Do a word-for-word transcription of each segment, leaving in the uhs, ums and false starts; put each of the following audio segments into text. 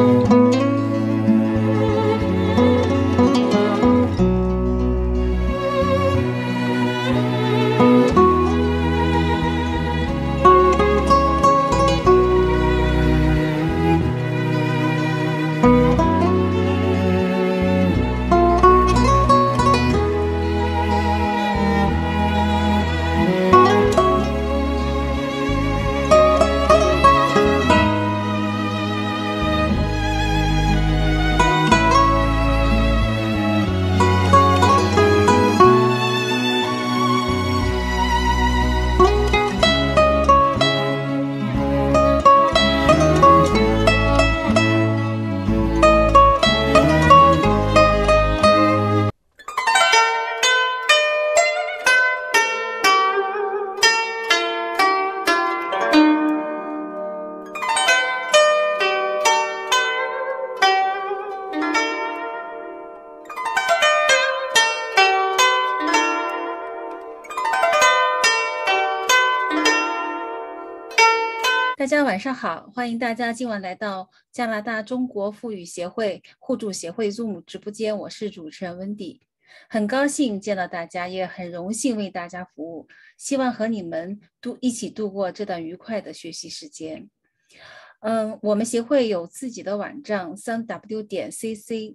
大家晚上好，欢迎大家今晚来到加拿大中国妇女协会互助协会 Zoom 直播间，我是主持人温迪，很高兴见到大家，也很荣幸为大家服务，希望和你们度一起度过这段愉快的学习时间。嗯，我们协会有自己的网站 三 w 点 c c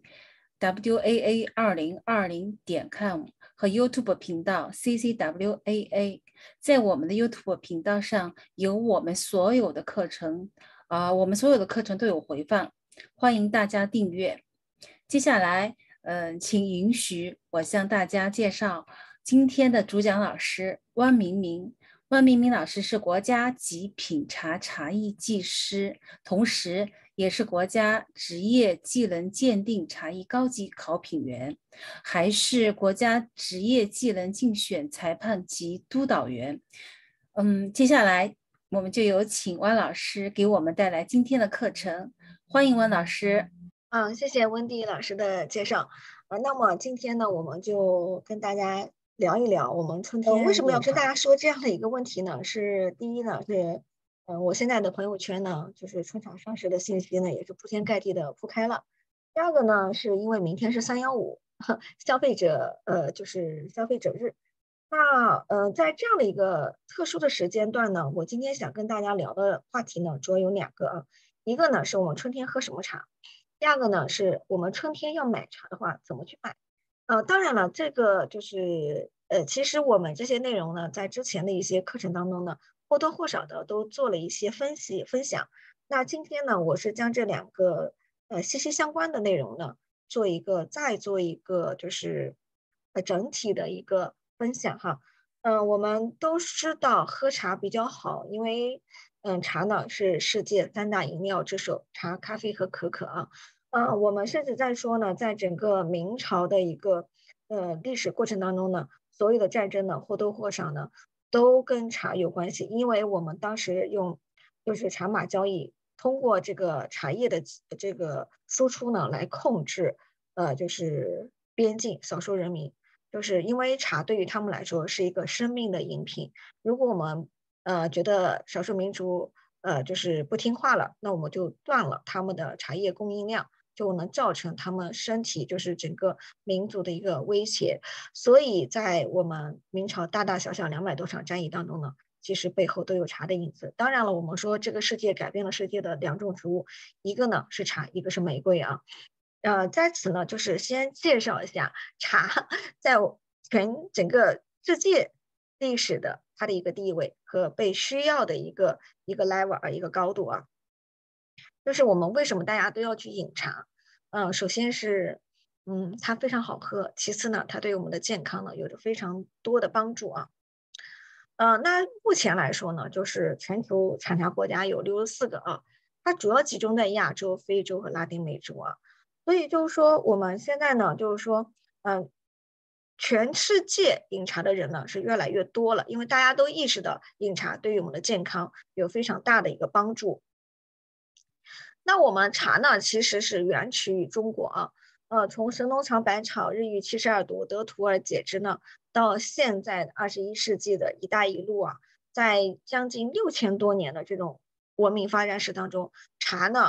w a a 二零二零点 com 和 YouTube 频道 C C W A A， 在我们的 YouTube 频道上有我们所有的课程，啊、呃，我们所有的课程都有回放，欢迎大家订阅。接下来，嗯、呃，请允许我向大家介绍今天的主讲老师汪明明。汪明明老师是国家级品茶茶艺技师，同时也是国家职业技能鉴定茶艺高级考评员，还是国家职业技能竞选裁判及督导员。嗯，接下来我们就有请汪老师给我们带来今天的课程，欢迎汪老师。 嗯，谢谢温迪老师的介绍。呃，那么今天呢，我们就跟大家聊一聊我们春天、呃、为什么要跟大家说这样的一个问题呢？是第一呢，是嗯、呃，我现在的朋友圈呢，就是春茶双十的信息呢，也是铺天盖地的铺开了。第二个呢，是因为明天是三幺五消费者呃，就是消费者日。那呃，在这样的一个特殊的时间段呢，我今天想跟大家聊的话题呢，主要有两个啊。一个呢，是我们春天喝什么茶。第二个呢，是我们春天要买茶的话，怎么去买？呃，当然了，这个就是呃，其实我们这些内容呢，在之前的一些课程当中呢，或多或少的都做了一些分析分享。那今天呢，我是将这两个呃息息相关的内容呢，做一个再做一个就是呃整体的一个分享哈。嗯、呃，我们都知道喝茶比较好，因为嗯，茶呢是世界三大饮料之首，茶、咖啡和可可啊。呃，我们甚至在说呢，在整个明朝的一个呃历史过程当中呢，所有的战争呢或多或少呢都跟茶有关系，因为我们当时用就是茶马交易，通过这个茶叶的这个输出呢来控制呃就是边境少数人民，就是因为茶对于他们来说是一个生命的饮品，如果我们呃，觉得少数民族呃就是不听话了，那我们就断了他们的茶叶供应量，就能造成他们身体就是整个民族的一个威胁。所以在我们明朝大大小小两百多场战役当中呢，其实背后都有茶的影子。当然了，我们说这个世界改变了世界的两种植物，一个呢是茶，一个是玫瑰啊。呃，在此呢，就是先介绍一下茶在全整个世界历史的它的一个地位和被需要的一个一个 level 啊，一个高度啊。就是我们为什么大家都要去饮茶？嗯、呃，首先是嗯，它非常好喝，其次呢，它对我们的健康呢有着非常多的帮助啊。呃，那目前来说呢，就是全球产茶国家有六十四个啊，它主要集中在亚洲、非洲和拉丁美洲啊。所以就是说，我们现在呢，就是说，嗯、呃，全世界饮茶的人呢是越来越多了，因为大家都意识到饮茶对于我们的健康有非常大的一个帮助。那我们茶呢，其实是源起于中国啊，呃，从神农尝百草，日遇七十二毒，得徒而解之呢，到现在二十一世纪的一带一路啊，在将近六千多年的这种文明发展史当中，茶呢，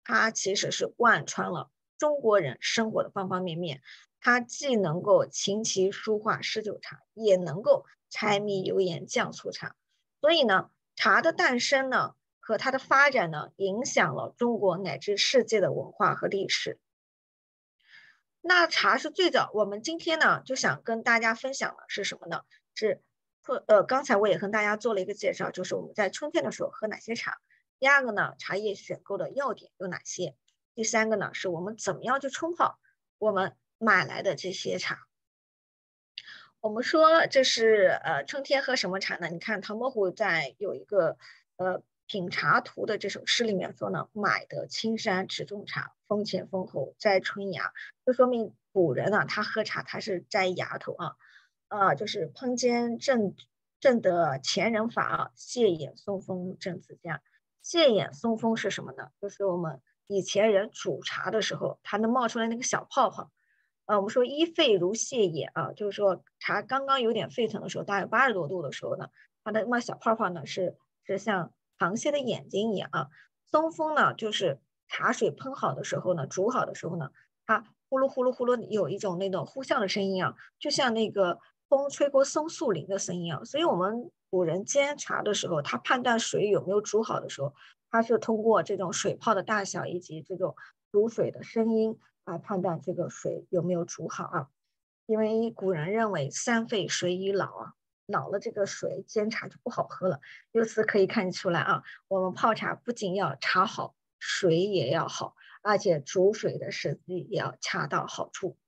它其实是贯穿了中国人生活的方方面面，它既能够琴棋书画诗酒茶，也能够柴米油盐酱醋茶。所以呢，茶的诞生呢和它的发展呢，影响了中国乃至世界的文化和历史。那茶是最早，我们今天呢就想跟大家分享的是什么呢？是呃，刚才我也跟大家做了一个介绍，就是我们在春天的时候喝哪些茶。第二个呢，茶叶选购的要点有哪些？第三个呢，是我们怎么样去冲泡我们买来的这些茶。我们说这是呃春天喝什么茶呢？你看唐伯虎在有一个呃品茶图的这首诗里面说呢，买得青山直种茶，风前风后摘春芽，就说明古人呢、啊、他喝茶他是摘芽头啊，啊、呃、就是烹煎正正得前人法，谢眼松风正自佳。谢眼松风是什么呢？就是我们以前人煮茶的时候，它能冒出来那个小泡泡。呃，我们说一沸如蟹眼啊，就是说茶刚刚有点沸腾的时候，大概八十多度的时候呢，它的冒小泡泡呢是是像螃蟹的眼睛一样啊。松风呢，就是茶水烹好的时候呢，煮好的时候呢，它呼噜呼噜呼噜有一种那种呼啸的声音啊，就像那个风吹过松树林的声音啊。所以我们古人煎茶的时候，他判断水有没有煮好的时候，他是通过这种水泡的大小以及这种煮水的声音来判断这个水有没有煮好啊。因为古人认为三沸水已老啊，老了这个水煎茶就不好喝了。由此可以看出来啊，我们泡茶不仅要茶好，水也要好，而且煮水的时机也要恰到好处。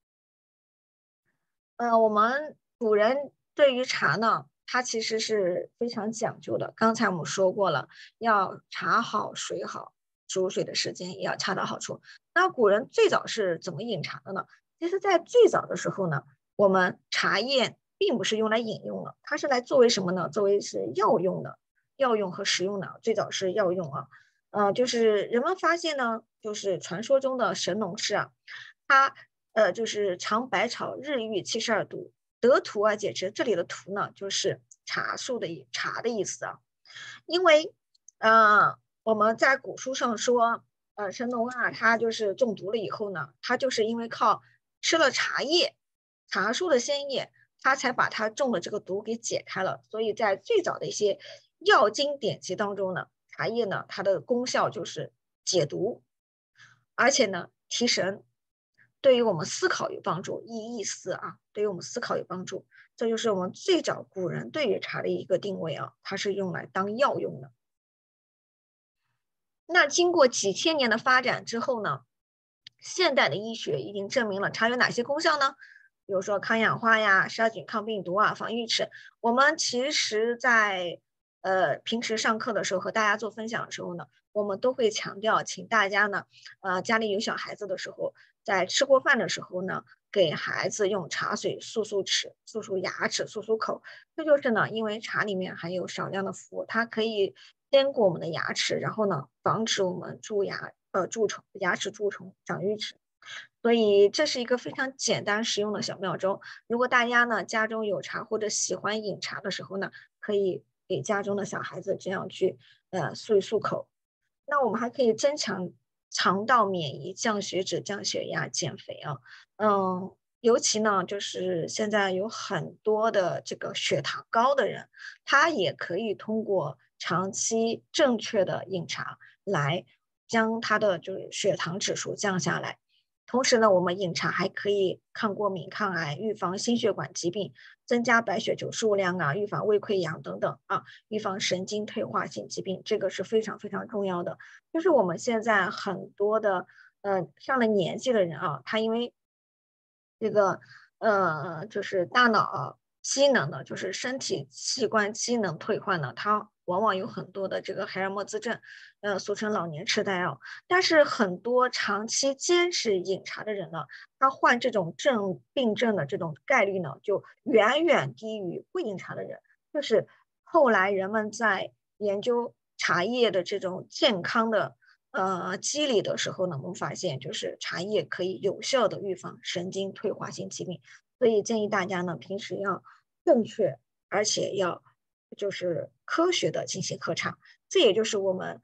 呃，我们古人对于茶呢，它其实是非常讲究的。刚才我们说过了，要茶好水好，煮水的时间也要恰到好处。那古人最早是怎么饮茶的呢？其实，在最早的时候呢，我们茶叶并不是用来饮用的，它是来作为什么呢？作为是药用的，药用和食用的。最早是药用啊，呃，就是人们发现呢，就是传说中的神农氏啊，他呃，就是尝百草，日遇七十二毒，得图而解之。这里的图呢，就是茶树的茶的意思啊。因为呃，我们在古书上说，呃，神农啊，他就是中毒了以后呢，他就是因为靠吃了茶叶，茶树的鲜叶，他才把他中的这个毒给解开了。所以在最早的一些药经典籍当中呢，茶叶呢，它的功效就是解毒，而且呢，提神。对于我们思考有帮助，意意思啊，对于我们思考有帮助，这就是我们最早古人对于茶的一个定位啊，它是用来当药用的。那经过几千年的发展之后呢，现代的医学已经证明了茶有哪些功效呢？比如说抗氧化呀、杀菌、抗病毒啊、防龋齿。我们其实在呃平时上课的时候和大家做分享的时候呢，我们都会强调，请大家呢，呃家里有小孩子的时候，在吃过饭的时候呢，给孩子用茶水漱漱齿、漱漱牙齿、漱漱口。这就是呢，因为茶里面含有少量的氟，它可以坚固我们的牙齿，然后呢，防止我们蛀牙、呃蛀虫、牙齿蛀虫、长龋齿。所以这是一个非常简单实用的小妙招。如果大家呢家中有茶或者喜欢饮茶的时候呢，可以给家中的小孩子这样去呃漱一漱口。那我们还可以增强肠道免疫、降血脂、降血压、减肥啊。嗯，尤其呢，就是现在有很多的这个血糖高的人，他也可以通过长期正确的饮茶来将他的就是血糖指数降下来。同时呢，我们饮茶还可以抗过敏、抗癌、预防心血管疾病，增加白血球数量啊，预防胃溃疡等等啊，预防神经退化性疾病，这个是非常非常重要的。就是我们现在很多的呃上了年纪的人啊，他因为这个呃就是大脑机能呢，就是身体器官机能退化呢，它往往有很多的这个海尔默兹症，呃，俗称老年痴呆啊。但是很多长期坚持饮茶的人呢，他患这种症病症的这种概率呢，就远远低于不饮茶的人。就是后来人们在研究茶叶的这种健康的呃机理的时候呢，我们发现就是茶叶可以有效的预防神经退化性疾病。所以建议大家呢，平时要正确，而且要就是科学的进行喝茶。这也就是我们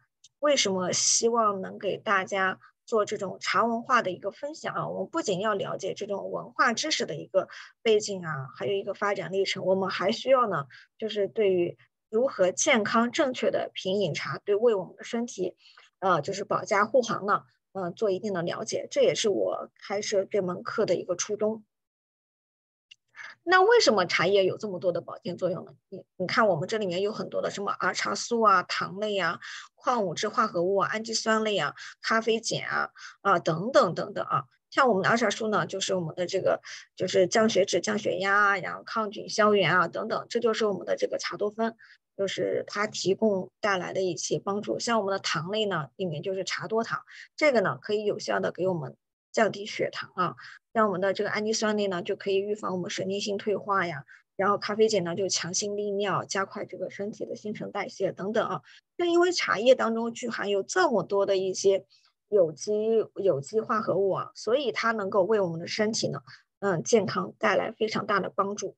为什么希望能给大家做这种茶文化的一个分享啊？我们不仅要了解这种文化知识的一个背景啊，还有一个发展历程，我们还需要呢，就是对于如何健康正确的品饮茶，对为我们的身体，呃，就是保驾护航呢，嗯、呃，做一定的了解，这也是我开设这门课的一个初衷。那为什么茶叶有这么多的保健作用呢？你你看我们这里面有很多的什么儿茶素啊、糖类啊、矿物质化合物啊、氨基酸类啊、咖啡碱啊啊等等等等啊。像我们的儿茶素呢，就是我们的这个就是降血脂、降血压啊，然后抗菌消炎啊等等，这就是我们的这个茶多酚，就是它提供带来的一些帮助。像我们的糖类呢，里面就是茶多糖，这个呢可以有效的给我们降低血糖啊。像我们的这个氨基酸类呢，就可以预防我们神经性退化呀，然后咖啡碱呢就强心利尿，加快这个身体的新陈代谢等等啊。正因为茶叶当中具含有这么多的一些有机有机化合物啊，所以它能够为我们的身体呢，嗯，健康带来非常大的帮助。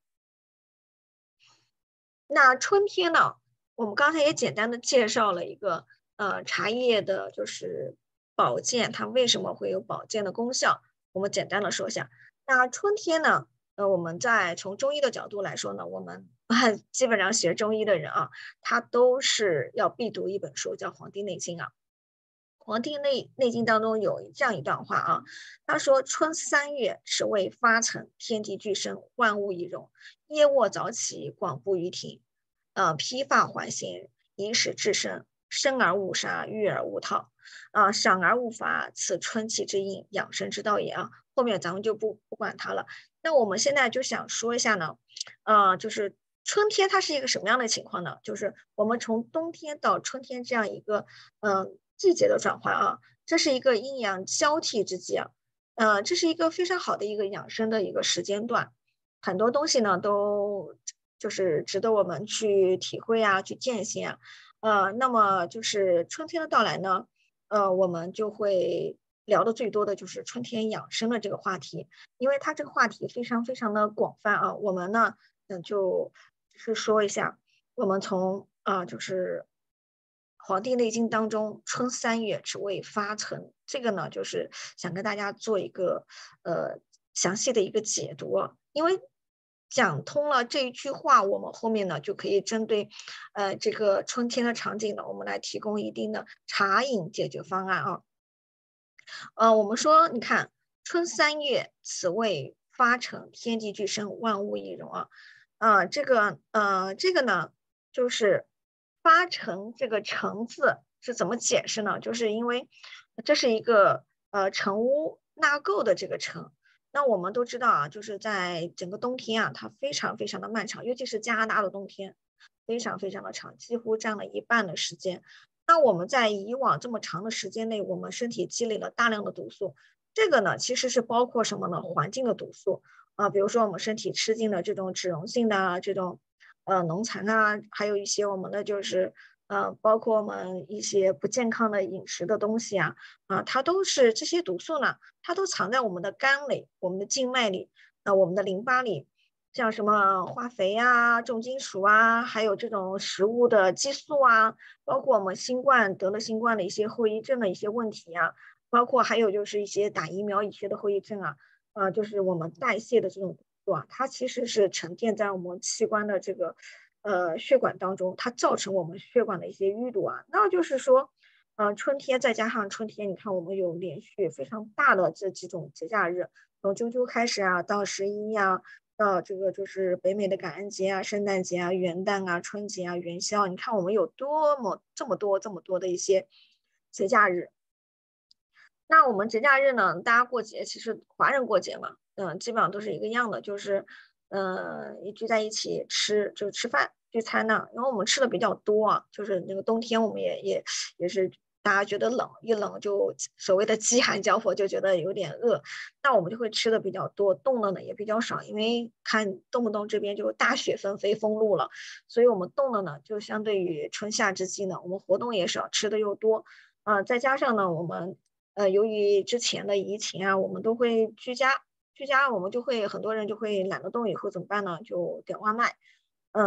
那春天呢，我们刚才也简单的介绍了一个呃茶叶的就是保健，它为什么会有保健的功效，我们简单的说一下。那春天呢，呃，我们在从中医的角度来说呢，我们基本上学中医的人啊，他都是要必读一本书，叫《黄帝内经》啊。《黄帝内内经》当中有这样一段话啊，他说：“春三月，始为发陈，天地俱生，万物以荣。夜卧早起，广步于庭。呃，披发还行，以使至生。生而勿杀，育而勿套。啊、呃，赏而勿罚，此春气之应，养生之道也啊。”后面咱们就不不管它了。那我们现在就想说一下呢，呃，就是春天它是一个什么样的情况呢？就是我们从冬天到春天这样一个嗯、呃、季节的转换啊，这是一个阴阳交替之际啊，呃，这是一个非常好的一个养生的一个时间段，很多东西呢都就是值得我们去体会啊，去践行啊，呃，那么就是春天的到来呢，呃，我们就会聊的最多的就是春天养生的这个话题，因为它这个话题非常非常的广泛啊，我们呢，嗯，就就是说一下，我们从啊、呃，就是《黄帝内经》当中春三月只为发陈，这个呢，就是想跟大家做一个呃详细的一个解读啊，因为讲通了这一句话，我们后面呢就可以针对呃这个春天的场景呢，我们来提供一定的茶饮解决方案啊。呃，我们说，你看春三月，此谓发陈，天地俱生，万物以荣啊。呃，这个呃，这个呢，就是发陈这个陈字是怎么解释呢？就是因为这是一个呃成屋纳垢的这个陈。那我们都知道啊，就是在整个冬天啊，它非常非常的漫长，尤其是加拿大的冬天，非常非常的长，几乎占了一半的时间。那我们在以往这么长的时间内，我们身体积累了大量的毒素，这个呢，其实是包括什么呢？环境的毒素啊，比如说我们身体吃进的这种脂溶性的这种呃农残啊，还有一些我们的就是呃，包括我们一些不健康的饮食的东西啊，啊，它都是这些毒素呢，它都藏在我们的肝里、我们的静脉里、啊、我们的淋巴里。像什么化肥啊、重金属啊，还有这种食物的激素啊，包括我们新冠得了新冠的一些后遗症的一些问题啊，包括还有就是一些打疫苗一些的后遗症啊，呃，就是我们代谢的这种毒素啊，它其实是沉淀在我们器官的这个呃血管当中，它造成我们血管的一些淤堵啊。那就是说，呃，春天再加上春天，你看我们有连续非常大的这几种节假日，从中秋开始啊，到十一啊。到这个就是北美的感恩节啊、圣诞节啊、元旦啊、春节啊、元宵，你看我们有多么这么多这么多的一些节假日。那我们节假日呢，大家过节其实华人过节嘛，嗯、呃，基本上都是一个样的，就是呃聚在一起吃，就吃饭聚餐呢。然后我们吃的比较多啊，就是那个冬天我们也也也是大家觉得冷，一冷就所谓的饥寒交迫，就觉得有点饿，那我们就会吃的比较多，冻的呢也比较少，因为看动不动这边就大雪纷飞封路了，所以我们冻的呢就相对于春夏之际呢，我们活动也少，吃的又多，啊、呃，再加上呢我们。呃，由于之前的疫情啊，我们都会居家，居家我们就会很多人就会懒得动，以后怎么办呢？就点外卖。嗯、呃，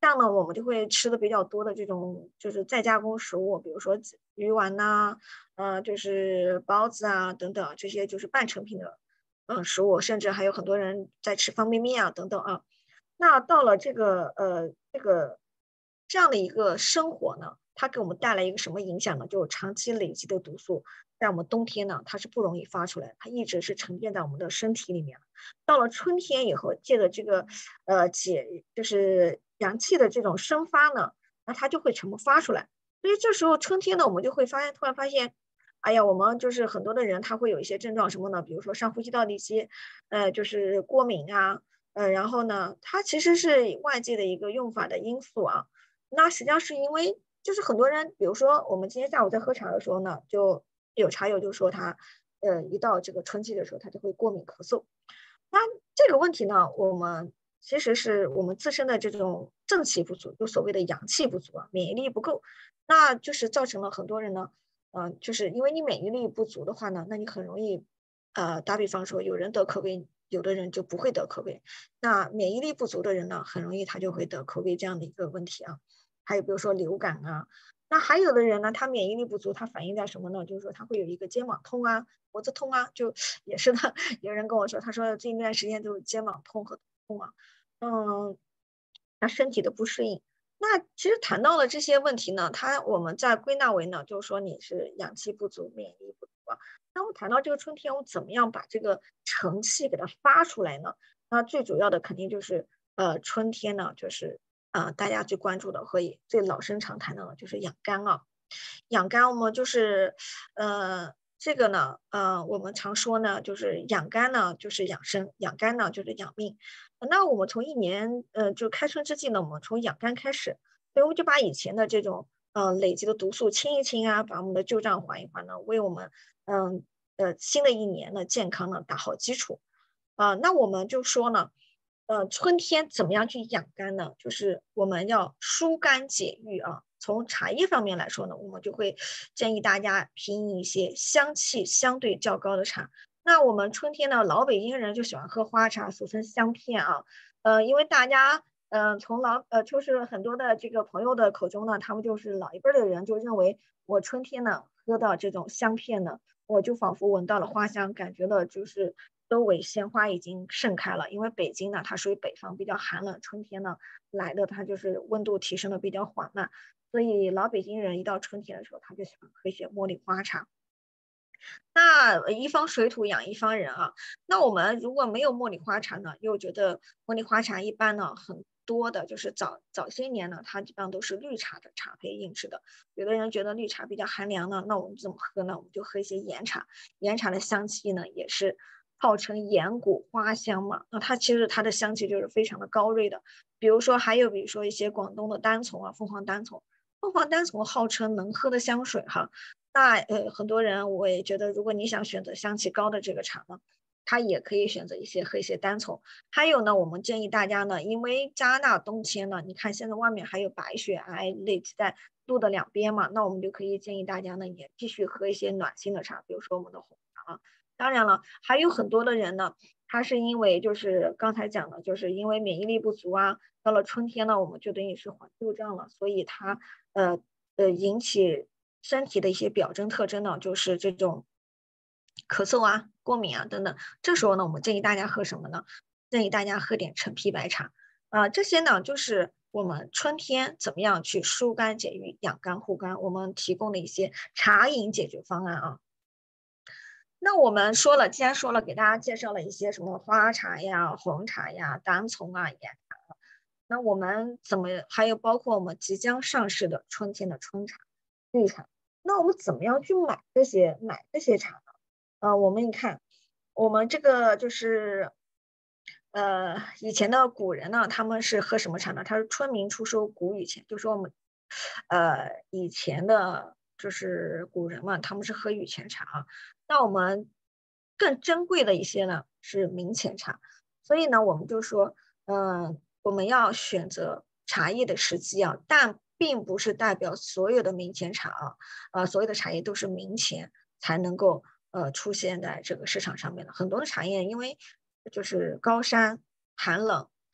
像呢我们就会吃的比较多的这种就是再加工食物，比如说鱼丸呐、呃就是包子啊等等，这些就是半成品的嗯食物，甚至还有很多人在吃方便面啊等等啊。那到了这个呃这个这样的一个生活呢，它给我们带来一个什么影响呢？就长期累积的毒素，在我们冬天呢，它是不容易发出来，它一直是沉淀在我们的身体里面。到了春天以后，借着这个呃解就是阳气的这种生发呢，那它就会全部发出来。所以这时候春天呢，我们就会发现，突然发现，哎呀，我们就是很多的人他会有一些症状什么呢？比如说上呼吸道的一些呃就是过敏啊。呃，然后呢，它其实是外界的一个用法的因素啊。那实际上是因为就是很多人，比如说我们今天下午在喝茶的时候呢，就有茶友就说他，呃，一到这个春季的时候，他就会过敏咳嗽。那这个问题呢，我们其实是我们自身的这种正气不足，就所谓的阳气不足啊，免疫力不够，那就是造成了很多人呢，嗯、呃，就是因为你免疫力不足的话呢，那你很容易，呃，打比方说有人得口胃，有的人就不会得口胃。那免疫力不足的人呢，很容易他就会得口胃这样的一个问题啊。还有比如说流感啊，那还有的人呢，他免疫力不足，他反映在什么呢？就是说他会有一个肩膀痛啊、脖子痛啊，就也是的。有人跟我说，他说这一段时间都是肩膀痛和痛啊，嗯，他身体的不适应。那其实谈到了这些问题呢，他我们在归纳为呢，就是说你是阳气不足、免疫力不足啊。那我们谈到这个春天，我怎么样把这个成气给它发出来呢？那最主要的肯定就是呃春天呢，就是啊、呃、大家最关注的和也最老生常谈的呢，就是养肝啊。养肝我们就是呃这个呢呃我们常说呢，就是养肝呢就是养生，养肝呢就是养命。那我们从一年呃就开春之际呢，我们从养肝开始，所以我们就把以前的这种呃累积的毒素清一清啊，把我们的旧账还一还呢，为我们嗯呃新的一年的健康呢打好基础。啊、那我们就说呢，呃，春天怎么样去养肝呢？就是我们要疏肝解郁啊。从茶叶方面来说呢，我们就会建议大家品饮一些香气相对较高的茶。那我们春天呢，老北京人就喜欢喝花茶，俗称香片啊。呃，因为大家呃从老呃就是很多的这个朋友的口中呢，他们就是老一辈的人就认为我春天呢喝到这种香片呢，我就仿佛闻到了花香，感觉到就是周围鲜花已经盛开了。因为北京呢，它属于北方，比较寒冷，春天呢来的它就是温度提升的比较缓慢，所以老北京人一到春天的时候，他就喜欢喝一些茉莉花茶。那一方水土养一方人啊，那我们如果没有茉莉花茶呢，又觉得茉莉花茶一般呢很多的就是早早些年呢，它基本上都是绿茶的茶配硬制的。有的人觉得绿茶比较寒凉呢，那我们怎么喝呢？我们就喝一些岩茶，岩茶的香气呢也是号称岩谷花香嘛，那它其实它的香气就是非常的高锐的。比如说还有比如说一些广东的单丛啊，凤凰单丛，凤凰单丛号称能喝的香水哈。那呃，很多人我也觉得，如果你想选择香气高的这个茶呢，它也可以选择一些喝一些单丛。还有呢，我们建议大家呢，因为加拿大冬天呢，你看现在外面还有白雪啊累积在路的两边嘛，那我们就可以建议大家呢，也继续喝一些暖心的茶，比如说我们的红茶啊。当然了，还有很多的人呢，他是因为就是刚才讲的，就是因为免疫力不足啊，到了春天呢，我们就等于是还旧账了，所以他呃呃引起身体的一些表征特征呢，就是这种咳嗽啊、过敏啊等等。这时候呢，我们建议大家喝什么呢？建议大家喝点陈皮白茶啊、呃这些呢就是我们春天怎么样去疏肝解郁、养肝护肝，我们提供的一些茶饮解决方案啊。那我们说了，既然说了，给大家介绍了一些什么花茶呀、红茶呀、单丛啊、岩茶，那我们怎么还有包括我们即将上市的春天的春茶、绿茶，那我们怎么样去买这些买这些茶呢？呃，我们你看，我们这个就是呃以前的古人呢，他们是喝什么茶呢？他是春明初收谷雨前，就说我们呃以前的就是古人嘛，他们是喝雨前茶啊。那我们更珍贵的一些呢是明前茶，所以呢，我们就说，嗯、我们要选择茶叶的时机啊，但并不是代表所有的明前茶啊，呃，所有的茶叶都是明前才能够呃出现在这个市场上面的。很多的茶叶因为就是高山寒冷，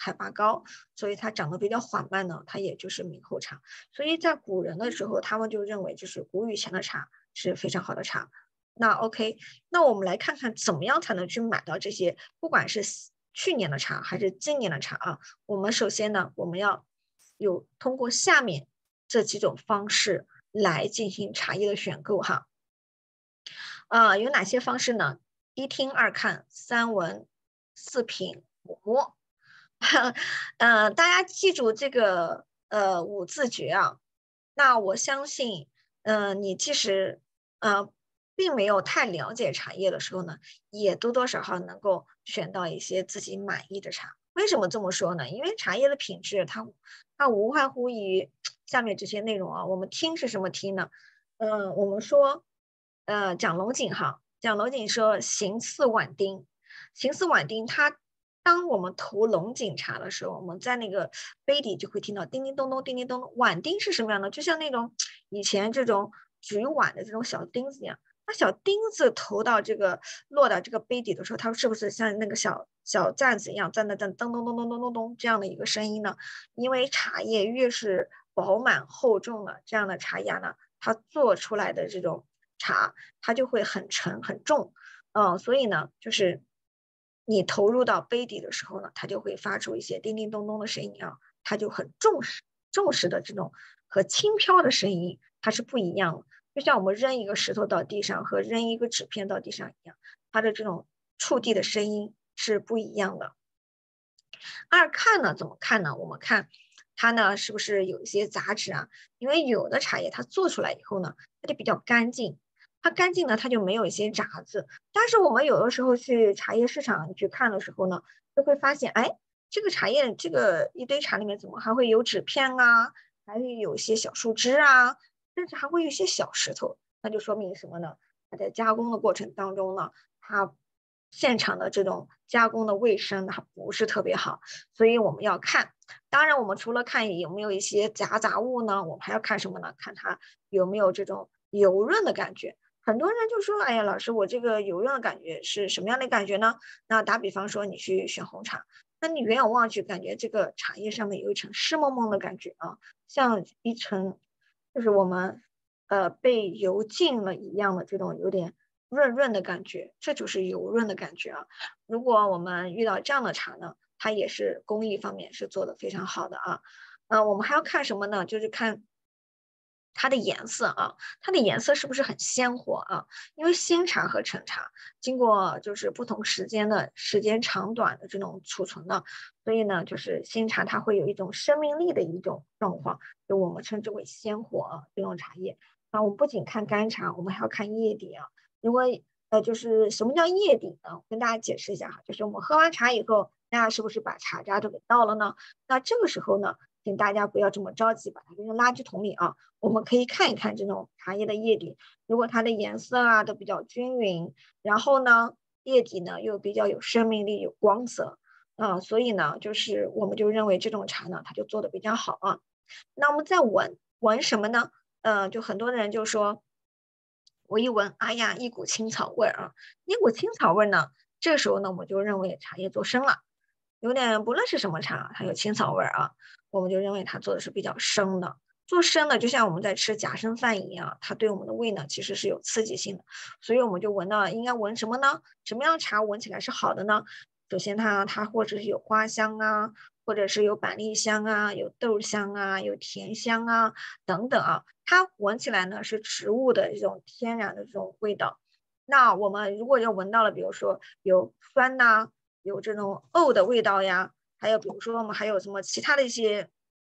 海拔高，所以它长得比较缓慢呢，它也就是猕猴茶。所以在古人的时候，他们就认为就是谷雨前的茶是非常好的茶。那 OK， 那我们来看看怎么样才能去买到这些，不管是去年的茶还是今年的茶啊。我们首先呢，我们要有通过下面这几种方式来进行茶叶的选购哈。啊，有哪些方式呢？一听二看三闻四品五摸。呃，大家记住这个呃五字诀啊。那我相信，嗯、呃，你即使呃并没有太了解茶叶的时候呢，也多多少少能够选到一些自己满意的茶。为什么这么说呢？因为茶叶的品质它它无外乎于下面这些内容啊。我们听是什么听呢？嗯、呃，我们说。呃，讲龙井哈，讲龙井说形似碗丁，形似碗丁，它当我们投龙井茶的时候，我们在那个杯底就会听到叮叮咚咚，叮叮咚咚。碗丁是什么样的？就像那种以前这种举碗的这种小钉子一样。那小钉子投到这个落到这个杯底的时候，它是不是像那个小小钻子一样，在那在噔噔噔噔噔噔噔这样的一个声音呢？因为茶叶越是饱满厚重的这样的茶芽呢，它做出来的这种茶它就会很沉很重，嗯，所以呢，就是你投入到杯底的时候呢，它就会发出一些叮叮咚咚的声音啊，它就很重视重视的这种和轻飘的声音，它是不一样的。就像我们扔一个石头到地上和扔一个纸片到地上一样，它的这种触地的声音是不一样的。二看呢，怎么看呢？我们看它呢是不是有一些杂质啊？因为有的茶叶它做出来以后呢，它就比较干净。它干净呢，它就没有一些杂质。但是我们有的时候去茶叶市场去看的时候呢，就会发现，哎，这个茶叶这个一堆茶里面怎么还会有纸片啊，还会有一些小树枝啊，甚至还会有一些小石头。那就说明什么呢？它在加工的过程当中呢，它现场的这种加工的卫生它不是特别好，所以我们要看。当然，我们除了看有没有一些夹杂物呢，我们还要看什么呢？看它有没有这种油润的感觉。很多人就说，哎呀，老师，我这个油润的感觉是什么样的感觉呢？那打比方说，你去选红茶，那你远远望去，感觉这个茶叶上面有一层湿蒙蒙的感觉啊，像一层就是我们呃被油浸了一样的这种有点润润的感觉，这就是油润的感觉啊。如果我们遇到这样的茶呢，它也是工艺方面是做的非常好的啊。呃，我们还要看什么呢？就是看它的颜色啊，它的颜色是不是很鲜活啊？因为新茶和陈茶经过就是不同时间的时间长短的这种储存呢，所以呢，就是新茶它会有一种生命力的一种状况，就我们称之为鲜活啊这种茶叶。啊，我们不仅看干茶，我们还要看叶底啊。如果呃，就是什么叫叶底呢？我跟大家解释一下哈，就是我们喝完茶以后，大家是不是把茶渣都给倒了呢？那这个时候呢，请大家不要这么着急把它扔垃圾桶里啊。我们可以看一看这种茶叶的叶底，如果它的颜色啊都比较均匀，然后呢叶底呢又比较有生命力、有光泽啊，所以呢就是我们就认为这种茶呢它就做的比较好啊。那我们再闻闻什么呢？呃，就很多人就说，我一闻，哎呀，一股青草味儿啊，一股青草味儿呢，这时候呢我就认为茶叶做生了，有点不论是什么茶，它有青草味儿啊，我们就认为它做的是比较生的。做生的就像我们在吃假生饭一样，它对我们的胃呢其实是有刺激性的，所以我们就闻到应该闻什么呢？什么样的茶闻起来是好的呢？首先它它或者是有花香啊，或者是有板栗香啊，有豆香啊，有甜香啊等等啊，它闻起来呢是植物的这种天然的这种味道。那我们如果要闻到了，比如说有酸呐、啊，有这种沤的味道呀，还有比如说我们还有什么其他的一些。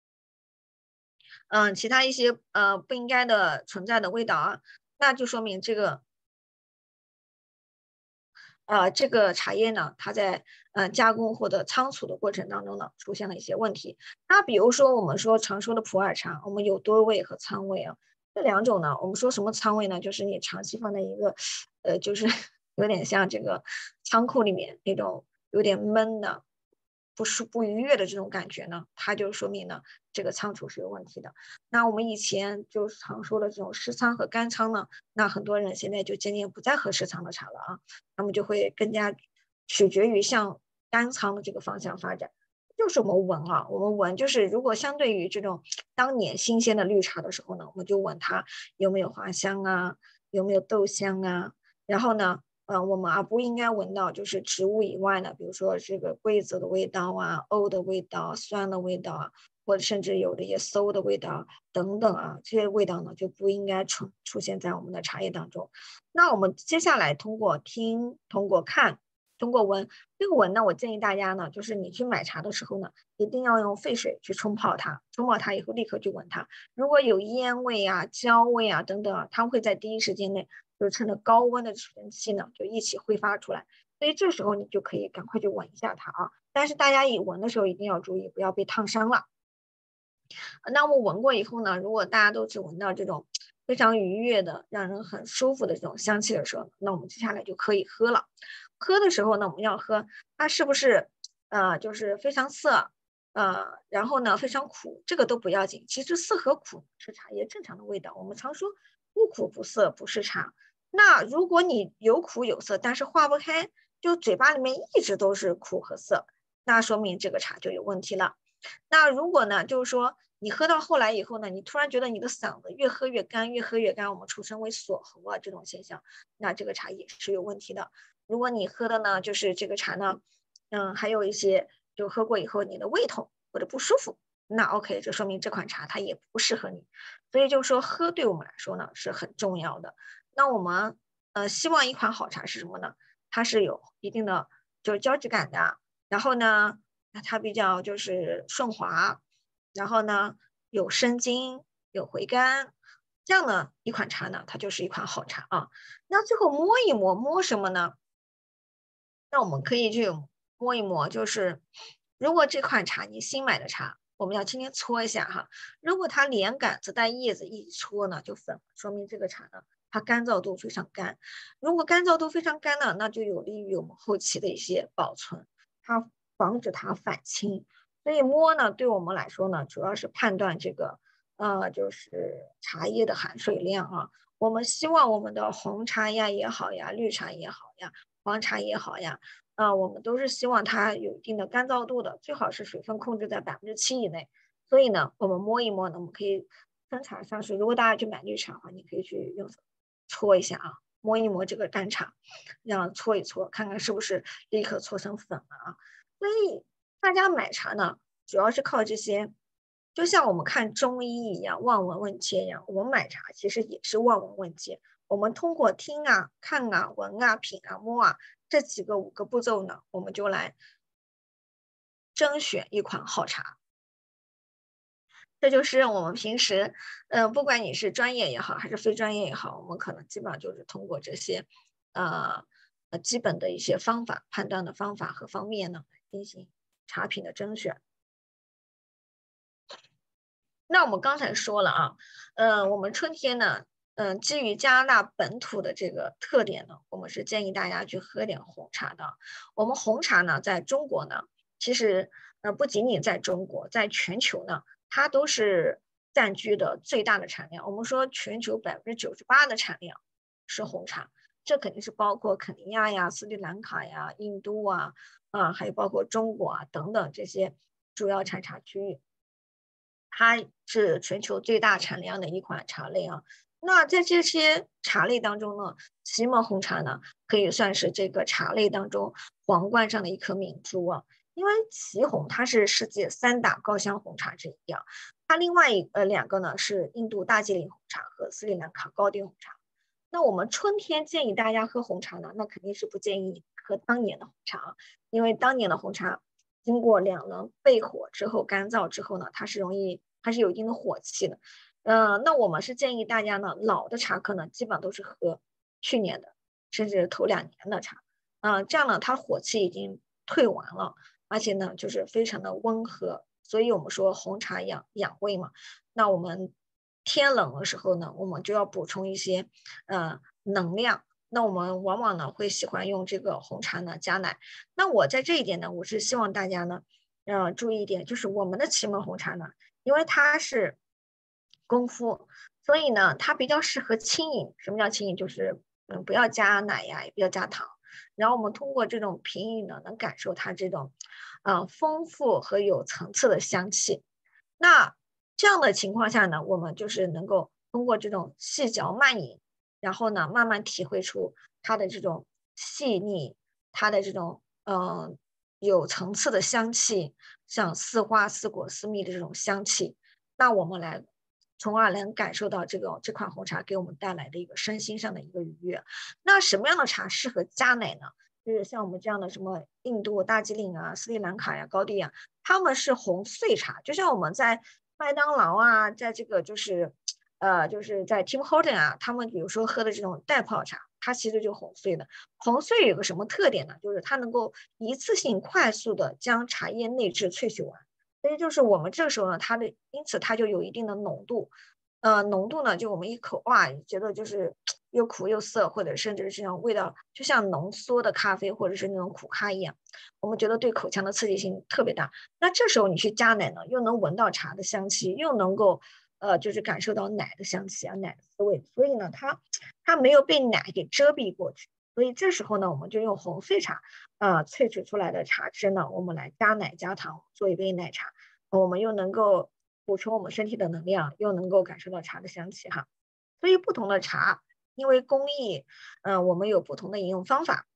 嗯，其他一些呃不应该的存在的味道啊，那就说明这个呃这个茶叶呢，它在呃加工或者仓储的过程当中呢，出现了一些问题。那比如说我们说常说的普洱茶，我们有多味和仓味啊，这两种呢，我们说什么仓味呢？就是你长期放在一个呃就是有点像这个仓库里面那种有点闷的。不是不愉悦的这种感觉呢，它就说明呢这个仓储是有问题的。那我们以前就常说的这种湿仓和干仓呢，那很多人现在就渐渐不再喝湿仓的茶了啊，那么就会更加取决于向干仓的这个方向发展。 就是我们闻啊，我们闻就是如果相对于这种当年新鲜的绿茶的时候呢，我们就闻它有没有花香啊，有没有豆香啊，然后呢，呃，我们啊不应该闻到就是植物以外呢，比如说这个桂子的味道啊、欧的味道、酸的味道啊，或者甚至有的也馊的味道等等啊，这些味道呢就不应该出出现在我们的茶叶当中。那我们接下来通过听、通过看、通过闻，这个闻呢，我建议大家呢，就是你去买茶的时候呢，一定要用沸水去冲泡它，冲泡它以后立刻去闻它，如果有烟味啊、焦味啊等等啊，它会在第一时间内就趁着高温的储存期呢，就一起挥发出来。所以这时候你就可以赶快去闻一下它啊，但是大家一闻的时候一定要注意，不要被烫伤了。那我们闻过以后呢，如果大家都只闻到这种非常愉悦的、让人很舒服的这种香气的时候，那我们接下来就可以喝了。喝的时候呢，我们要喝它是不是呃就是非常涩，呃，然后呢非常苦，这个都不要紧。其实涩和苦是茶叶正常的味道。我们常说不苦不涩不是茶。那如果你有苦有涩，但是化不开，就嘴巴里面一直都是苦和涩，那说明这个茶就有问题了。那如果呢，就是说你喝到后来以后呢，你突然觉得你的嗓子越喝越干，越喝越干，我们俗称为锁喉啊这种现象，那这个茶也是有问题的。如果你喝的呢，就是这个茶呢，嗯，还有一些就喝过以后你的胃痛或者不舒服，那 OK， 这说明这款茶它也不适合你。所以就是说喝对我们来说呢是很重要的。那我们呃希望一款好茶是什么呢？它是有一定的就是胶质感的，然后呢它比较就是顺滑，然后呢有生津有回甘，这样的一款茶呢它就是一款好茶啊。那最后摸一摸，摸什么呢？那我们可以去摸一摸，就是如果这款茶你新买的茶，我们要轻轻搓一下哈。如果它连杆子带叶子一搓呢就粉，说明这个茶呢它干燥度非常干。如果干燥度非常干呢，那就有利于我们后期的一些保存，它防止它反青。所以摸呢，对我们来说呢，主要是判断这个呃就是茶叶的含水量啊。我们希望我们的红茶呀也好呀，绿茶也好呀，黄茶也好呀，啊、呃，我们都是希望它有一定的干燥度的，最好是水分控制在百分之七以内。所以呢，我们摸一摸呢，我们可以分茶上市。如果大家去买绿茶的话，你可以去用手搓一下啊，摸一摸这个干茶，然后搓一搓，看看是不是立刻搓成粉了啊。所以大家买茶呢，主要是靠这些。就像我们看中医一样，望闻问切一样，我们买茶其实也是望闻问切。我们通过听啊、看啊、闻啊、品啊、摸啊这几个五个步骤呢，我们就来甄选一款好茶。这就是我们平时，嗯、呃，不管你是专业也好，还是非专业也好，我们可能基本上就是通过这些，呃呃基本的一些方法、判断的方法和方面呢，进行茶品的甄选。那我们刚才说了啊，呃，我们春天呢，嗯、呃，基于加拿大本土的这个特点呢，我们是建议大家去喝点红茶的。我们红茶呢，在中国呢，其实呃不仅仅在中国，在全球呢，它都是占据的最大的产量。我们说全球百分之九十八的产量是红茶，这肯定是包括肯尼亚呀、斯里兰卡呀、印度啊，啊，还有包括中国啊等等这些主要产茶区域。它是全球最大产量的一款茶类啊。那在这些茶类当中呢，祁门红茶呢，可以算是这个茶类当中皇冠上的一颗明珠啊。因为祁红它是世界三大高香红茶之一啊，它另外一呃两个呢是印度大吉岭红茶和斯里兰卡高地红茶。那我们春天建议大家喝红茶呢，那肯定是不建议喝当年的红茶，因为当年的红茶经过两轮焙火之后干燥之后呢，它是容易它是有一定的火气的。呃，那我们是建议大家呢，老的茶客呢，基本都是喝去年的，甚至头两年的茶，啊、呃，这样呢，它火气已经退完了，而且呢，就是非常的温和。所以我们说红茶养养胃嘛，那我们天冷的时候呢，我们就要补充一些呃能量。那我们往往呢会喜欢用这个红茶呢加奶。那我在这一点呢，我是希望大家呢，呃，注意一点，就是我们的祁门红茶呢，因为它是功夫，所以呢，它比较适合轻饮。什么叫轻饮？就是嗯，不要加奶呀，也不要加糖。然后我们通过这种品饮呢，能感受它这种，呃，丰富和有层次的香气。那这样的情况下呢，我们就是能够通过这种细嚼慢饮，然后呢，慢慢体会出它的这种细腻，它的这种呃有层次的香气，像丝花、丝果、丝蜜的这种香气。那我们来，从而能感受到这个这款红茶给我们带来的一个身心上的一个愉悦。那什么样的茶适合加奶呢？就是像我们这样的什么印度、大吉岭啊、斯里兰卡呀、高地啊，他们是红碎茶，就像我们在麦当劳啊，在这个就是呃就是在 Tim Horton 啊，他们比如说喝的这种袋泡茶，它其实就红碎的。红碎有个什么特点呢？就是它能够一次性快速的将茶叶内质萃取完。所以就是我们这个时候呢，它的因此它就有一定的浓度，呃，浓度呢，就我们一口哇，觉得就是又苦又涩，或者甚至是这样味道，就像浓缩的咖啡或者是那种苦咖一样，我们觉得对口腔的刺激性特别大。那这时候你去加奶呢，又能闻到茶的香气，又能够呃，就是感受到奶的香气啊，奶的滋味，所以呢，它它没有被奶给遮蔽过去。所以这时候呢，我们就用红碎茶，呃，萃取出来的茶汁呢，我们来加奶加糖做一杯奶茶，我们又能够补充我们身体的能量，又能够感受到茶的香气哈。所以不同的茶，因为工艺，嗯、呃，我们有不同的饮用方法。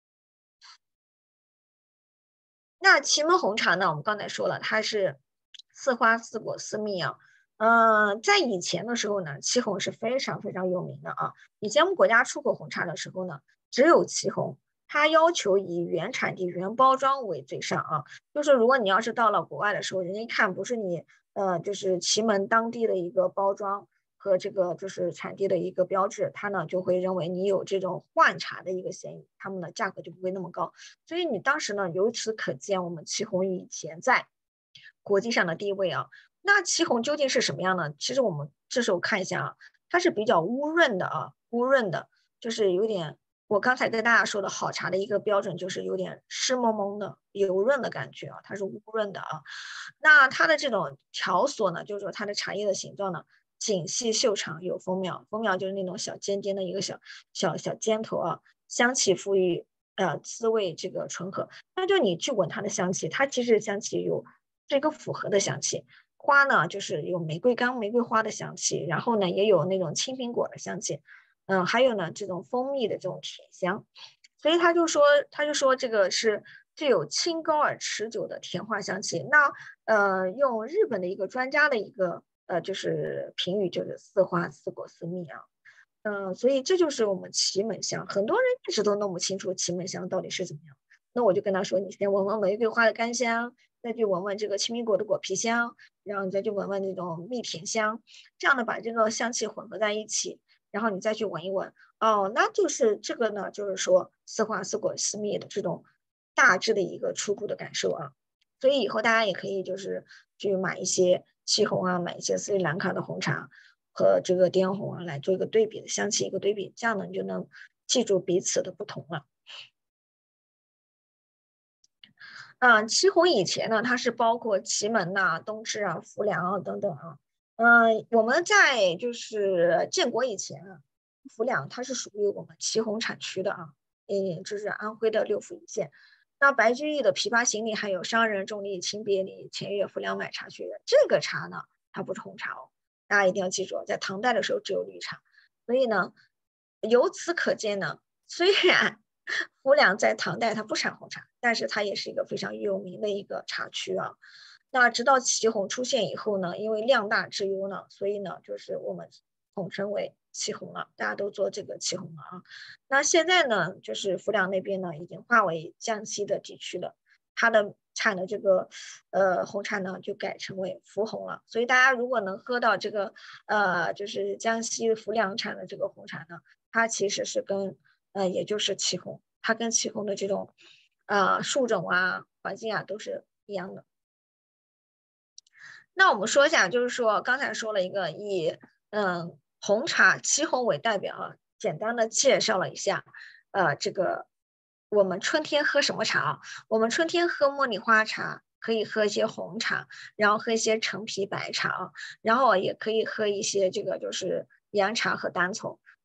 那祁门红茶呢，我们刚才说了，它是丝花、丝果、丝蜜啊。嗯、呃，在以前的时候呢，祁红是非常非常有名的啊。以前我们国家出口红茶的时候呢，只有祁红，它要求以原产地、原包装为最上啊。就是如果你要是到了国外的时候，人家一看不是你呃，就是祁门当地的一个包装和这个就是产地的一个标志，他呢就会认为你有这种换茶的一个嫌疑，他们的价格就不会那么高。所以你当时呢，由此可见我们祁红以前在国际上的地位啊。那祁红究竟是什么样呢？其实我们这时候看一下啊，它是比较乌润的啊，乌润的，就是有点我刚才跟大家说的好茶的一个标准，就是有点湿蒙蒙的、油润的感觉啊，它是乌润的啊。那它的这种条索呢，就是说它的茶叶的形状呢，紧细秀长，有锋苗，锋苗就是那种小尖尖的一个小小小尖头啊，香气馥郁，呃，滋味这个醇和。那就你去闻它的香气，它其实香气有是一个复合的香气。花呢，就是有玫瑰干、玫瑰花的香气，然后呢，也有那种青苹果的香气，嗯，还有呢，这种蜂蜜的这种甜香。所以他就说，他就说这个是具有清高而持久的甜花香气。那呃，用日本的一个专家的一个呃，就是评语，就是似花、似果、似蜜啊。嗯、呃，所以这就是我们祁门香。很多人一直都弄不清楚祁门香到底是怎么样。那我就跟他说，你先闻闻玫瑰花的干香，再去闻闻这个青苹果的果皮香，然后你再去闻闻这种蜜甜香，这样的把这个香气混合在一起，然后你再去闻一闻。哦，那就是这个呢，就是说丝花、丝果、丝蜜的这种大致的一个初步的感受啊。所以以后大家也可以就是去买一些祁红啊，买一些斯里兰卡的红茶和这个滇红啊，来做一个对比的香气一个对比，这样呢你就能记住彼此的不同了。啊，祁红以前呢，它是包括祁门呐、东至啊、浮梁啊等等啊。嗯、我们在就是建国以前啊，浮梁它是属于我们祁红产区的啊，嗯，这是安徽的六府一县。那白居易的《琵琶行》里还有“商人重利轻别离，前月浮梁买茶去”，这个茶呢，它不是红茶哦，大家一定要记住，在唐代的时候只有绿茶。所以呢，由此可见呢，虽然浮梁在唐代它不产红茶，但是它也是一个非常有名的一个茶区啊。那直到祁红出现以后呢，因为量大质优呢，所以呢，就是我们统称为祁红了，大家都做这个祁红了啊。那现在呢，就是浮梁那边呢，已经划为江西的地区了，它的产的这个呃红茶呢，就改成为浮红了。所以大家如果能喝到这个呃，就是江西浮梁产的这个红茶呢，它其实是跟呃，也就是祁红，它跟祁红的这种呃树种啊、环境啊都是一样的。那我们说一下，就是说刚才说了一个以嗯红茶祁红为代表啊，简单的介绍了一下，呃，这个我们春天喝什么茶啊？我们春天喝茉莉花茶，可以喝一些红茶，然后喝一些陈皮白茶啊，然后也可以喝一些这个就是岩茶和单丛。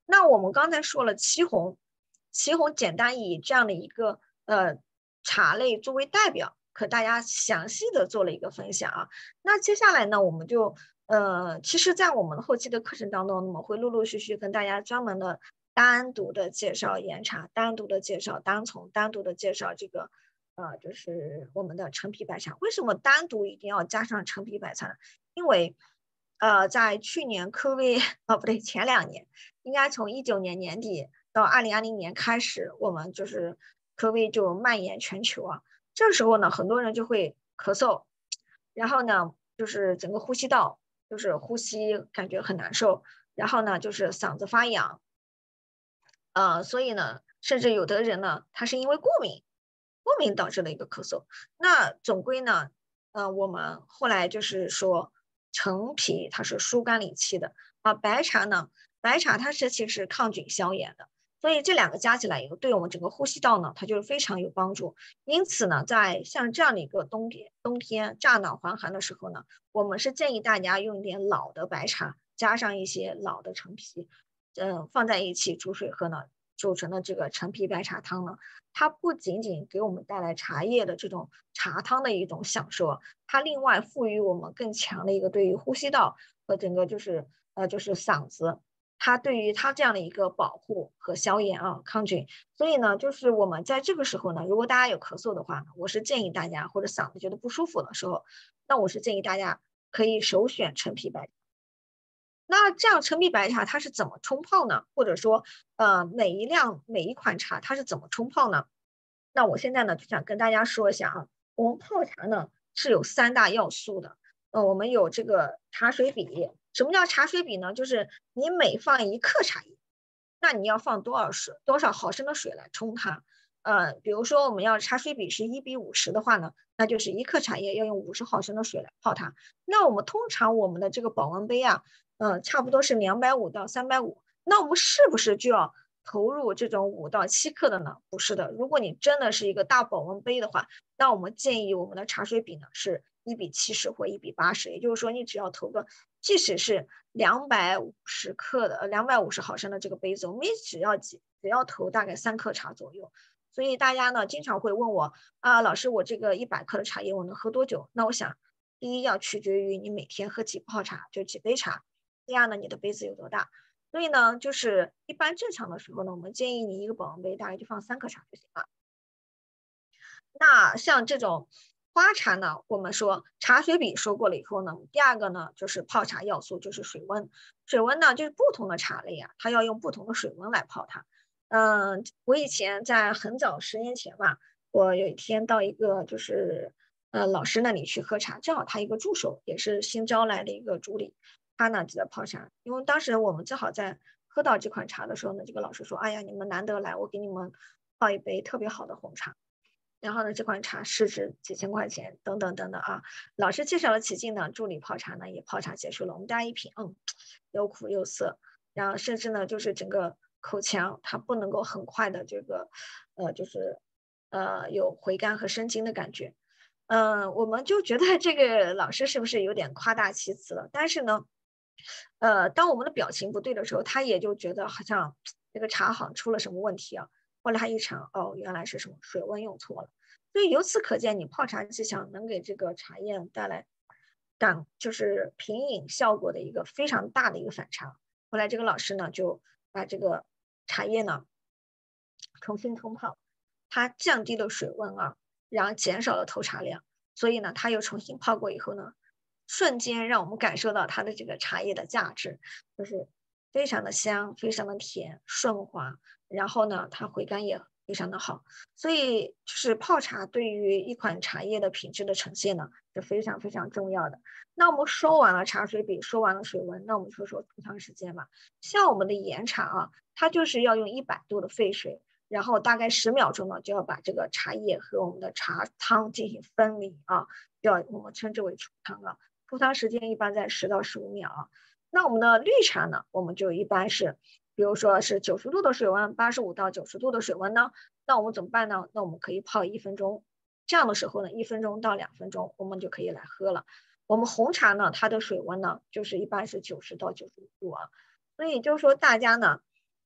那我们刚才说了祁红，祁红简单以这样的一个呃茶类作为代表，和大家详细的做了一个分享啊。那接下来呢，我们就呃，其实在我们后期的课程当中，我们会陆陆续续跟大家专门的单独的介绍岩茶，单独的介绍单丛，单独的介绍这个呃，就是我们的陈皮白茶。为什么单独一定要加上陈皮白茶呢？因为呃，在去年科威啊不对，前两年，应该从一九年年底到二零二零年开始，我们就是科威就蔓延全球啊。这时候呢，很多人就会咳嗽，然后呢，就是整个呼吸道就是呼吸感觉很难受，然后呢，就是嗓子发痒，呃，所以呢，甚至有的人呢，他是因为过敏，过敏导致的一个咳嗽。那总归呢，呃，我们后来就是说，陈皮它是疏肝理气的啊，白茶呢，白茶它是其实抗菌消炎的，所以这两个加起来以后，对我们整个呼吸道呢，它就是非常有帮助。因此呢，在像这样的一个冬天，冬天乍暖还寒的时候呢，我们是建议大家用一点老的白茶，加上一些老的陈皮，嗯，放在一起煮水喝呢，煮成了这个陈皮白茶汤呢。它不仅仅给我们带来茶叶的这种茶汤的一种享受，它另外赋予我们更强的一个对于呼吸道和整个就是呃就是嗓子，它对于它这样的一个保护和消炎啊抗菌。所以呢，就是我们在这个时候呢，如果大家有咳嗽的话呢，我是建议大家或者嗓子觉得不舒服的时候，那我是建议大家可以首选陈皮白茶。那这样陈皮白茶它是怎么冲泡呢？或者说，呃，每一辆每一款茶它是怎么冲泡呢？那我现在呢就想跟大家说一下啊，我们泡茶呢是有三大要素的。呃，我们有这个茶水比。什么叫茶水比呢？就是你每放一克茶叶，那你要放多少水，多少毫升的水来冲它。呃，比如说我们要茶水比是一比五十的话呢，那就是一克茶叶要用五十毫升的水来泡它。那我们通常我们的这个保温杯啊，呃，差不多是两百五到三百五。那我们是不是就要投入这种五到七克的呢？不是的，如果你真的是一个大保温杯的话，那我们建议我们的茶水比呢是一比七十或一比八十，也就是说你只要投个，即使是两百五十克的，两百五十毫升的这个杯子，我们也只要几只要投大概三克茶左右。所以大家呢经常会问我啊，老师，我这个一百克的茶叶我能喝多久？那我想，第一要取决于你每天喝几泡茶，就几杯茶。第二呢，你的杯子有多大？所以呢，就是一般正常的时候呢，我们建议你一个保温杯大概就放三克茶就行了。那像这种花茶呢，我们说茶水比说过了以后呢，第二个呢就是泡茶要素就是水温。水温呢就是不同的茶类啊，它要用不同的水温来泡它。嗯，我以前在很早十年前吧，我有一天到一个就是呃老师那里去喝茶，正好他一个助手也是新招来的一个助理，他呢就在泡茶。因为当时我们正好在喝到这款茶的时候呢，这个老师说：“哎呀，你们难得来，我给你们泡一杯特别好的红茶。”然后呢，这款茶市值几千块钱，等等等等啊。老师介绍了起劲呢，助理泡茶呢也泡茶结束了。我们大家一品，嗯，又苦又涩，然后甚至呢就是整个口腔它不能够很快的这个，呃，就是呃有回甘和生津的感觉。嗯、呃，我们就觉得这个老师是不是有点夸大其词了？但是呢，呃，当我们的表情不对的时候，他也就觉得好像这个茶好像出了什么问题啊。后来他一尝，哦，原来是什么水温用错了。所以由此可见，你泡茶技巧能给这个茶叶带来感，就是品饮效果的一个非常大的一个反差。后来这个老师呢，就把这个茶叶呢重新冲泡，它降低了水温啊，然后减少了投茶量，所以呢，它又重新泡过以后呢，瞬间让我们感受到它的这个茶叶的价值，就是非常的香，非常的甜，顺滑，然后呢，它回甘也非常的好。所以就是泡茶对于一款茶叶的品质的呈现呢是非常非常重要的。那我们说完了茶水比，说完了水温，那我们说说储藏时间吧。像我们的岩茶啊，它就是要用一百度的沸水，然后大概十秒钟呢就要把这个茶叶和我们的茶汤进行分离啊，要我们称之为储汤啊。储汤时间一般在十到十五秒啊。那我们的绿茶呢，我们就一般是，比如说是九十度的水温，八十五到九十度的水温呢，那我们怎么办呢？那我们可以泡一分钟，这样的时候呢，一分钟到两分钟，我们就可以来喝了。我们红茶呢，它的水温呢，就是一般是九十到九十五度啊。所以就是说大家呢，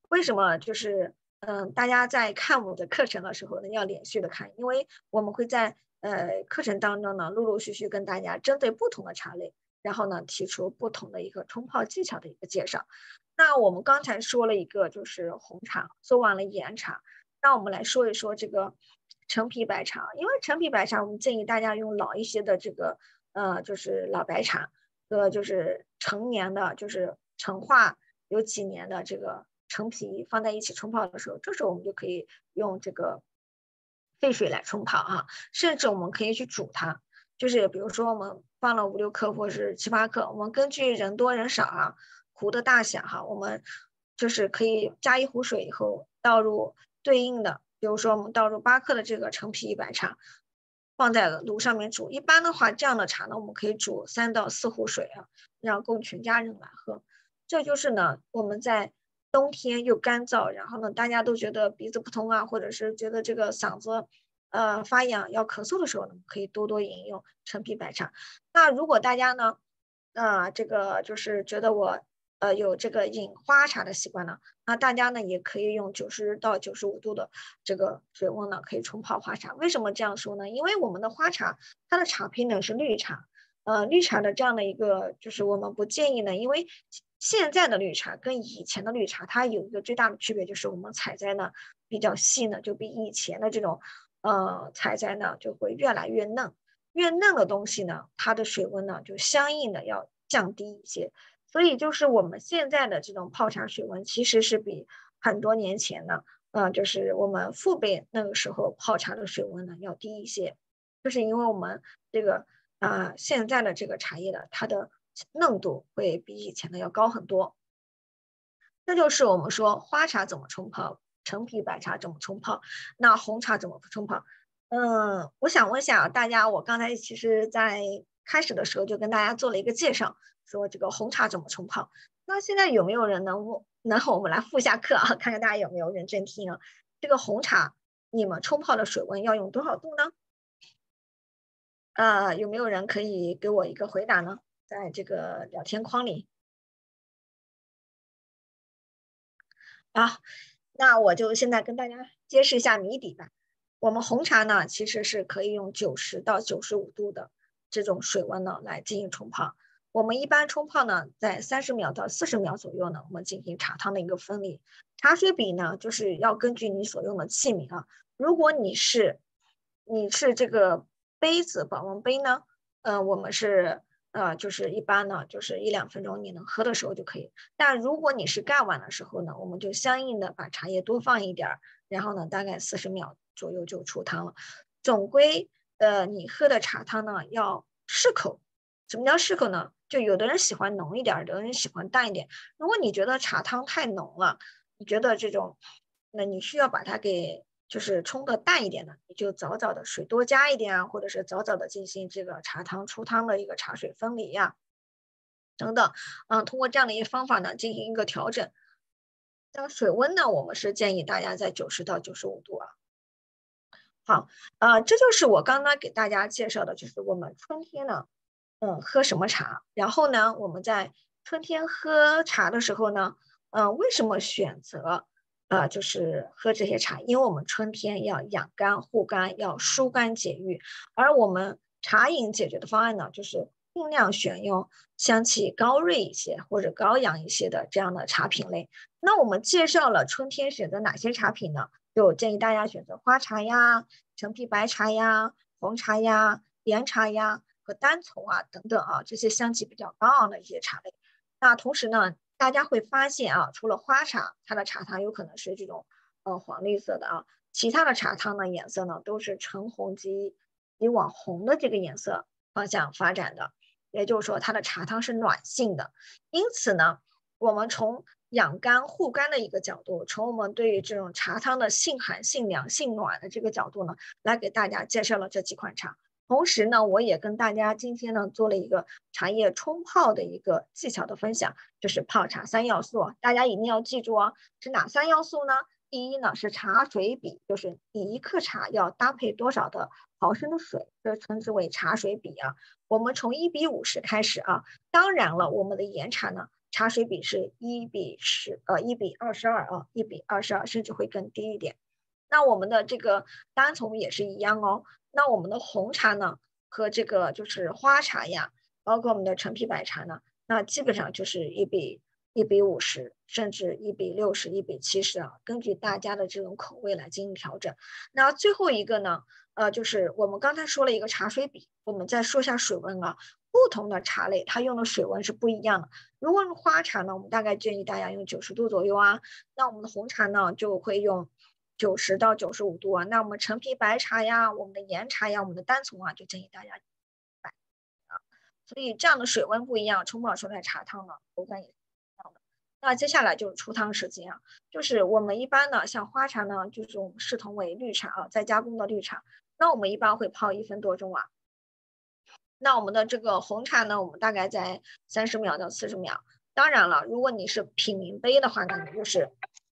为什么就是嗯，大家在看我的课程的时候呢，要连续的看，因为我们会在呃课程当中呢，陆陆续续跟大家针对不同的茶类，然后呢提出不同的一个冲泡技巧的一个介绍。那我们刚才说了一个就是红茶，说完了岩茶，那我们来说一说这个陈皮白茶。因为陈皮白茶，我们建议大家用老一些的这个呃就是老白茶，呃就是成年的就是陈化有几年的这个陈皮放在一起冲泡的时候，这时候我们就可以用这个沸水来冲泡啊，甚至我们可以去煮它。就是比如说我们放了五六克或是七八克，我们根据人多人少啊，壶的大小哈，我们就是可以加一壶水以后倒入对应的，比如说我们倒入八克的这个陈皮白茶，放在炉上面煮。一般的话，这样的茶呢，我们可以煮三到四壶水啊，让供全家人来喝。这就是呢，我们在冬天又干燥，然后呢，大家都觉得鼻子不通啊，或者是觉得这个嗓子呃发痒要咳嗽的时候呢，可以多多饮用陈皮白茶。那如果大家呢，啊，这个就是觉得我呃有这个饮花茶的习惯呢，那大家呢也可以用九十到九十五度的这个水温呢，可以冲泡花茶。为什么这样说呢？因为我们的花茶它的茶胚呢是绿茶，呃，绿茶的这样的一个就是我们不建议呢，因为现在的绿茶跟以前的绿茶它有一个最大的区别，就是我们采摘呢比较细呢，就比以前的这种呃采摘呢就会越来越嫩。越嫩的东西呢，它的水温呢就相应的要降低一些。所以就是我们现在的这种泡茶水温，其实是比很多年前呢，呃，就是我们父辈那个时候泡茶的水温呢要低一些，就是因为我们这个啊、呃、现在的这个茶叶的它的嫩度会比以前的要高很多。这就是我们说花茶怎么冲泡，陈皮白茶怎么冲泡，那红茶怎么冲泡？嗯，我想问一下大家，我刚才其实在开始的时候就跟大家做了一个介绍，说这个红茶怎么冲泡。那现在有没有人能能我们来复下课啊？看看大家有没有认真听啊？这个红茶你们冲泡的水温要用多少度呢？呃，有没有人可以给我一个回答呢？在这个聊天框里啊，那我就现在跟大家揭示一下谜底吧。我们红茶呢，其实是可以用九十到九十五度的这种水温呢来进行冲泡。我们一般冲泡呢，在三十秒到四十秒左右呢，我们进行茶汤的一个分离。茶水比呢，就是要根据你所用的器皿啊。如果你是你是这个杯子保温杯呢，呃，我们是呃，就是一般呢，就是一两分钟你能喝的时候就可以。但如果你是盖碗的时候呢，我们就相应的把茶叶多放一点儿，然后呢，大概四十秒左右就出汤了。总归，呃，你喝的茶汤呢要适口。什么叫适口呢？就有的人喜欢浓一点，有的人喜欢淡一点。如果你觉得茶汤太浓了，你觉得这种，那你需要把它给就是冲的淡一点的，你就早早的水多加一点啊，或者是早早的进行这个茶汤出汤的一个茶水分离呀、啊，等等，嗯，通过这样的一个方法呢进行一个调整。那水温呢，我们是建议大家在九十到九十五度啊。好，呃，这就是我刚刚给大家介绍的，就是我们春天呢，嗯，喝什么茶？然后呢，我们在春天喝茶的时候呢，呃，为什么选择呃就是喝这些茶？因为我们春天要养肝护肝，要疏肝解郁，而我们茶饮解决的方案呢，就是尽量选用香气高锐一些或者高养一些的这样的茶品类。那我们介绍了春天选择哪些茶品呢？就建议大家选择花茶呀、陈皮白茶呀、红茶呀、岩茶呀和单丛啊等等啊，这些香气比较高昂的一些茶类。那同时呢，大家会发现啊，除了花茶，它的茶汤有可能是这种呃黄绿色的啊，其他的茶汤的颜色呢都是橙红及及往红的这个颜色方向发展的，也就是说它的茶汤是暖性的。因此呢，我们从养肝护肝的一个角度，从我们对于这种茶汤的性寒、性凉、性暖的这个角度呢，来给大家介绍了这几款茶。同时呢，我也跟大家今天呢做了一个茶叶冲泡的一个技巧的分享，就是泡茶三要素，大家一定要记住哦，是哪三要素呢？第一呢是茶水比，就是你一克茶要搭配多少的毫升的水，这称之为茶水比啊。我们从一比五十开始啊，当然了，我们的岩茶呢。 茶水比是一比十，呃，一比二十二啊，一比二十二，甚至会更低一点。那我们的这个单丛也是一样哦。那我们的红茶呢，和这个就是花茶呀，包括我们的陈皮白茶呢，那基本上就是一比一比五十，甚至一比六十、一比七十啊，根据大家的这种口味来进行调整。那最后一个呢，呃，就是我们刚才说了一个茶水比，我们再说一下水温啊。不同的茶类它用的水温是不一样的。如果是花茶呢，我们大概建议大家用九十度左右啊。那我们的红茶呢，就会用九十到九十五度啊。那我们陈皮白茶呀，我们的岩茶呀，我们的单丛啊，就建议大家百啊。所以这样的水温不一样，冲泡出来茶汤呢，口感也是一样的。那接下来就是出汤时间啊，就是我们一般呢，像花茶呢，就是我们视同为绿茶啊，再加工的绿茶。那我们一般会泡一分多钟啊。那我们的这个红茶呢，我们大概在三十秒到四十秒。当然了，如果你是品茗杯的话呢，就是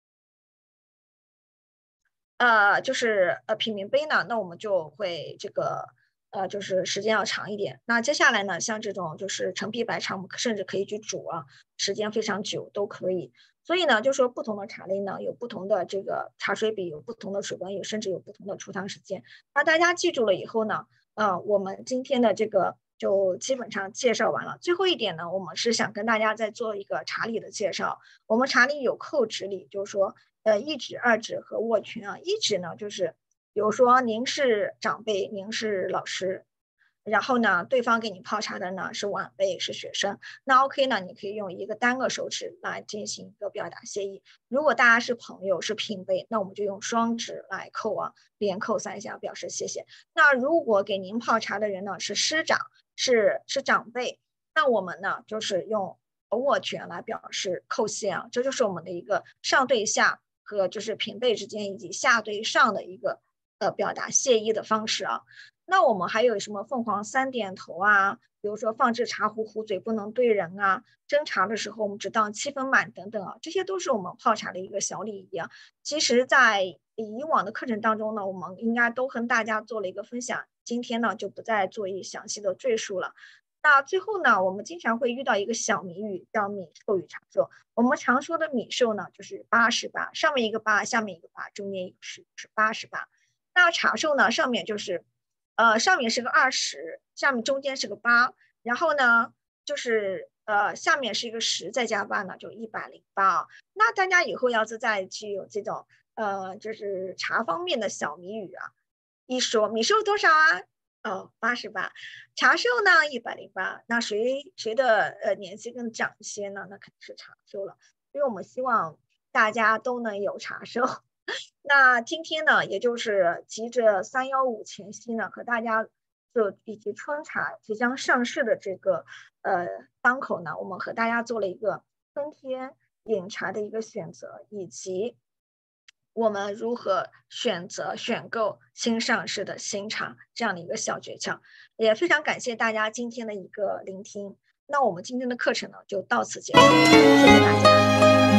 呃，就是呃品茗杯呢，那我们就会这个呃，就是时间要长一点。那接下来呢，像这种就是陈皮白茶，我们甚至可以去煮啊，时间非常久都可以。所以呢，就说不同的茶类呢，有不同的这个茶水比，有不同的水温，有甚至有不同的出汤时间。那大家记住了以后呢，呃，我们今天的这个就基本上介绍完了。最后一点呢，我们是想跟大家再做一个茶礼的介绍。我们茶礼有扣指礼，就是说，呃，一指、二指和握拳啊。一指呢，就是比如说您是长辈，您是老师，然后呢，对方给你泡茶的呢是晚辈，是学生，那 OK 呢，你可以用一个单个手指来进行一个表达谢意。如果大家是朋友，是平辈，那我们就用双指来扣啊，连扣三下表示谢谢。那如果给您泡茶的人呢是师长，是是长辈，那我们呢就是用握拳来表示叩谢啊，这就是我们的一个上对下和就是平辈之间以及下对上的一个呃表达谢意的方式啊。那我们还有什么凤凰三点头啊，比如说放置茶壶壶嘴不能对人啊，斟茶的时候我们只倒七分满等等啊，这些都是我们泡茶的一个小礼仪啊。其实在以往的课程当中呢，我们应该都和大家做了一个分享，今天呢就不再做一详细的赘述了。那最后呢，我们经常会遇到一个小谜语，叫米寿与茶寿。我们常说的米寿呢，就是八十八，上面一个八，下面一个八，中间一个十，是八十八。那茶寿呢，上面就是呃，上面是个二十，下面中间是个八，然后呢，就是呃，下面是一个十，再加八呢，就一百零八。那大家以后要是再去有这种呃，就是茶方面的小谜语啊，一说米寿多少啊？哦，八十八，茶寿呢一百零八。那谁谁的呃年纪更长一些呢？那肯定是茶寿了。所以我们希望大家都能有茶寿。那今天呢，也就是急着三幺五前夕呢，和大家就以及春茶即将上市的这个呃当口呢，我们和大家做了一个春天饮茶的一个选择，以及我们如何选择选购新上市的新茶这样的一个小诀窍。也非常感谢大家今天的一个聆听。那我们今天的课程呢，就到此结束，谢谢大家。